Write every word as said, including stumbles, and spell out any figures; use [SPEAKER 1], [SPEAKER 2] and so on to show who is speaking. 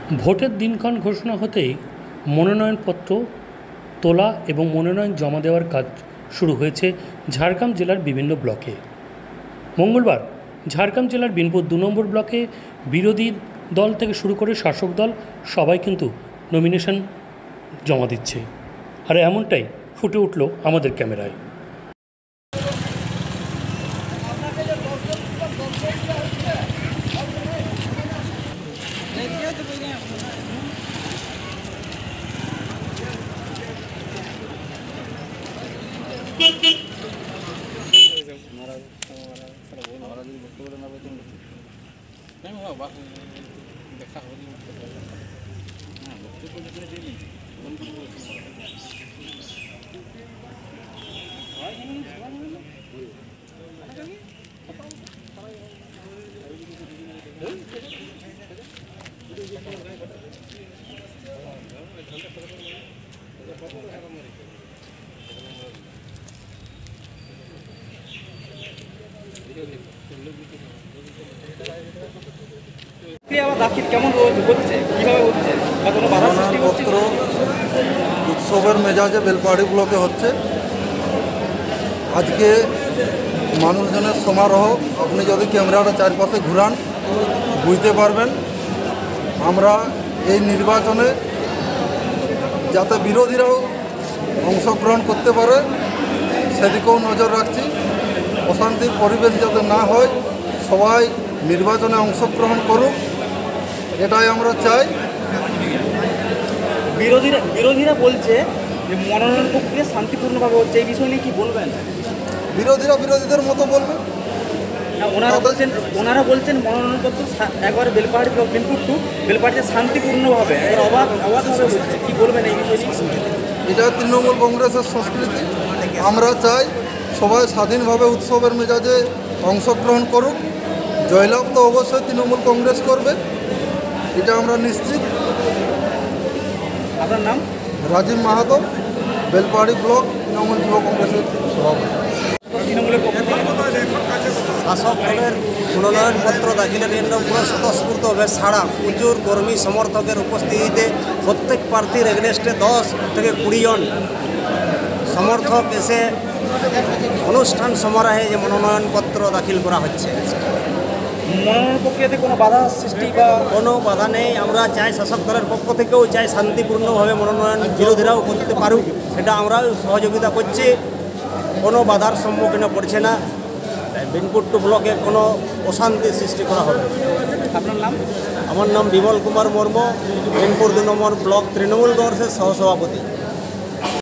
[SPEAKER 1] ভোটের দিনক্ষণ ঘোষণা হতেই মনোনয়নপত্র তোলা এবং মনোনয়ন জমা দেওয়ার কাজ শুরু হয়েছে ঝাড়গ্রাম জেলার বিভিন্ন ব্লকে। মঙ্গলবার ঝাড়গ্রাম জেলার বিনপুর দু নম্বর ব্লকে বিরোধী দল থেকে শুরু করে শাসক দল সবাই কিন্তু নমিনেশন জমা দিচ্ছে, আর এমনটাই ফুটে উঠল আমাদের ক্যামেরায়।
[SPEAKER 2] মনোনয়নপত্র উৎসবের মেজাজে বেলপাহাড়ি ব্লকে হচ্ছে। আজকে মানুষজনের সমারোহ, আপনি যদি ক্যামেরাটা চারপাশে ঘুরান বুঝতে পারবেন। আমরা এই নির্বাচনে যাতে বিরোধীরাও অংশগ্রহণ করতে পারে সেদিকেও নজর রাখছি। অশান্তির পরিবেশ যাতে না হয়, সবাই নির্বাচনে অংশগ্রহণ করুক, এটাই আমরা চাই।
[SPEAKER 3] বিরোধীরা বিরোধীরা বলছে যে মনোনয়ন প্রক্রিয়া শান্তিপূর্ণভাবে হচ্ছে, এই বিষয় নিয়ে কী বলবেন?
[SPEAKER 2] বিরোধীরা বিরোধীদের মতো বলবে।
[SPEAKER 3] না, ওনারা বলছেন ওনারা বলছেন মনোনয়নপত্র একবারে বেলপাহাড়ি ব্লক বিনপুর টু বেলপাহাড়িতে শান্তিপূর্ণভাবে অবাধ অবাধভাবে হচ্ছে, কী বলবেন এই বিষয় নিয়ে?
[SPEAKER 2] এটা তৃণমূল কংগ্রেসের সংস্কৃতি। আমরা চাই সবাই স্বাধীনভাবে উৎসবের মেজাজে অংশগ্রহণ করুক। জয়লাভ তো অবশ্যই তৃণমূল কংগ্রেস করবে, এটা আমরা নিশ্চিত।
[SPEAKER 3] আপনার নাম?
[SPEAKER 2] রাজীব মাহাতো, বেলপাহাড়ি ব্লক তৃণমূল যুব কংগ্রেসের সভাপতি।
[SPEAKER 3] তৃণমূলের পক্ষ থেকে
[SPEAKER 4] শাসক দলের মনোনয়নপত্র দাখিলের জন্য পুরো স্বতঃস্ফূর্তভাবে ছাড়া প্রচুর কর্মী সমর্থকের উপস্থিতিতে প্রত্যেক প্রার্থীর এগনেস্টে দশ থেকে কুড়ি জন সমর্থক এসে অনুষ্ঠান সমারোহে যে মনোনয়নপত্র দাখিল করা হচ্ছে।
[SPEAKER 3] মনোনয়ন প্রক্রিয়াতে কোনো বাধা সৃষ্টি বা
[SPEAKER 4] কোনো বাধা নেই। আমরা চাই শাসক দলের পক্ষ থেকেও চাই শান্তিপূর্ণভাবে মনোনয়ন বিরোধীরাও করতে পারুক, সেটা আমরাও সহযোগিতা করছি। কোনো বাধার সম্মুখীন পড়ছে না। বিনপুর টু ব্লকে কোনো অশান্তি সৃষ্টি করা হবে।
[SPEAKER 3] আপনার নাম?
[SPEAKER 4] আমার নাম বিমল কুমার মুর্মু, বিনপুর দু নম্বর ব্লক তৃণমূল কংগ্রেসের সহসভাপতি।